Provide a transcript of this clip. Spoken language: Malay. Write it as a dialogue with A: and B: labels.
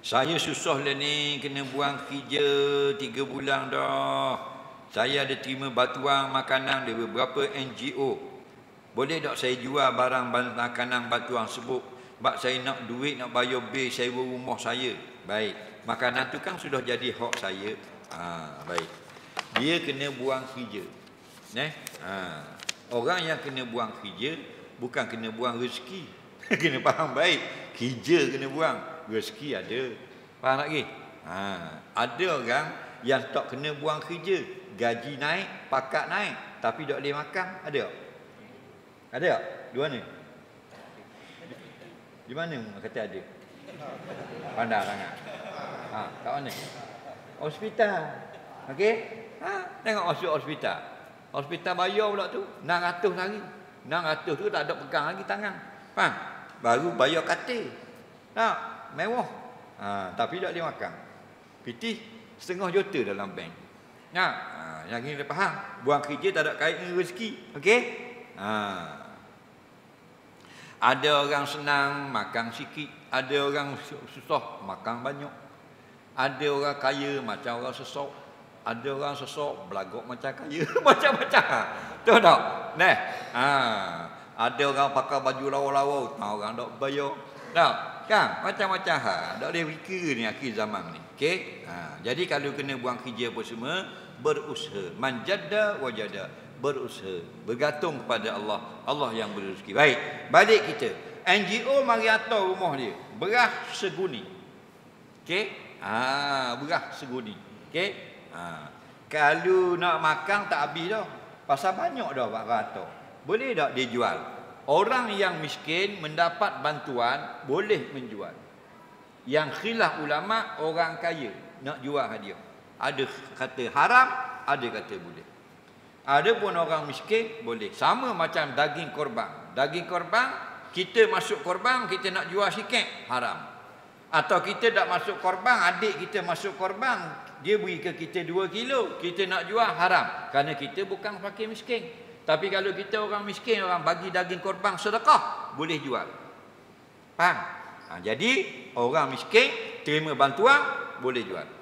A: Saya susah lah ni, kena buang kerja 3 bulan dah. Saya ada terima bantuan makanan dari beberapa NGO. Boleh tak saya jual barang makanan bantuan sebut? Sebab saya nak duit, nak bayar bil sewa rumah saya. Baik, makanan tu kan sudah jadi hak saya. Baik. Dia kena buang kerja. Orang yang kena buang kerja bukan kena buang rezeki. Kena faham baik. Kerja kena buang, rezeki ada. Faham lagi? Ada orang yang tak kena buang kerja, gaji naik, pakat naik, tapi tak boleh makan. Ada tak? Ada tak? Di mana? Di mana kata ada? Pandai sangat. Kat mana? Hospital. Okey? Tengok masuk hospital. Hospital bayar pula tu 600 hari. 600 tu tak ada pegang lagi tangan. Faham? Baru bayar katil. Mewah. Tapi tak boleh makan. Pitih setengah juta dalam bank. Yang ini dah faham. Buang kerja tak ada kait dengan rezeki. Okey? Ada orang senang makan sikit, ada orang susah makan banyak. Ada orang kaya macam orang sesok, ada orang sesok belagak macam kaya. Macam-macam. Tahu tak? Ada orang pakai baju lawa-lawa, orang tak bayar. Tahu? Kan? Macam-macam hal. Tak boleh fikir ni akhir zaman ni. Okey? Jadi kalau kena buang kerja apa semua, berusaha. Man jadda wajada. Berusaha. Bergantung kepada Allah. Allah yang beri rezeki. Baik. Balik kita. NGO mari hantar rumah dia. Beras seguni. Okey? Beras seguni. Okey? Kalau nak makan tak habis dah. Pasal banyak dah Pak Rato. Boleh tak dia jual? Orang yang miskin mendapat bantuan boleh menjual. Yang khilaf ulama orang kaya nak jual hadiah. Ada kata haram, ada kata boleh. Ada pun orang miskin boleh. Sama macam daging korban. Daging korban kita masuk korban, kita nak jual sikit, haram. Atau kita tak masuk korban, adik kita masuk korban, dia beri ke kita 2 kilo, kita nak jual, haram. Kerana kita bukan fakir miskin. Tapi kalau kita orang miskin, orang bagi daging korban sedekah, boleh jual. Faham? Jadi orang miskin terima bantuan, boleh jual.